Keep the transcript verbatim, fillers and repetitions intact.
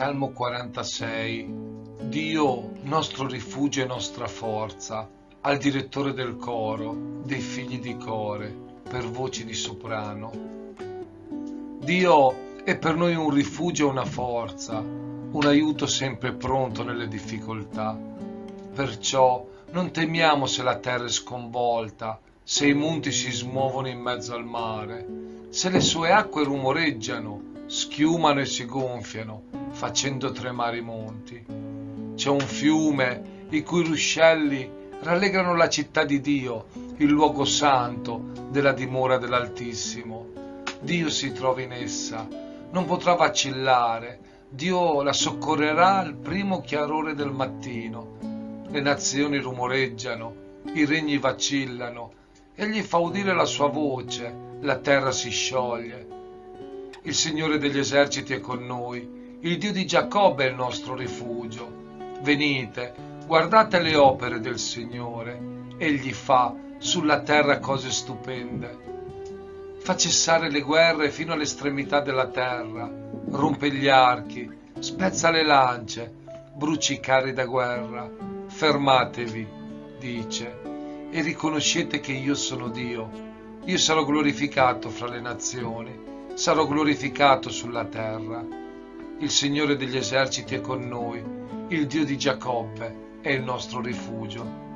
Salmo quarantasei. Dio, nostro rifugio e nostra forza, al direttore del coro, dei figli di Core, per voci di soprano. Dio è per noi un rifugio e una forza, un aiuto sempre pronto nelle difficoltà. Perciò non temiamo se la terra è sconvolta, se i monti si smuovono in mezzo al mare, se le sue acque rumoreggiano, schiumano e si gonfiano, facendo tremare i monti. C'è un fiume i cui ruscelli rallegrano la città di Dio, il luogo santo della dimora dell'Altissimo. Dio si trova in essa, non potrà vacillare. Dio la soccorrerà al primo chiarore del mattino. Le nazioni rumoreggiano, i regni vacillano, egli fa udire la sua voce, la terra si scioglie. Il Signore degli eserciti è con noi, il Dio di Giacobbe è il nostro rifugio. Venite, guardate le opere del Signore, egli fa sulla terra cose stupende. Fa cessare le guerre fino all'estremità della terra, rompe gli archi, spezza le lance, brucia i carri da guerra. Fermatevi, dice, e riconoscete che io sono Dio. Io sarò glorificato fra le nazioni, sarò glorificato sulla terra. Il Signore degli eserciti è con noi, il Dio di Giacobbe è il nostro rifugio.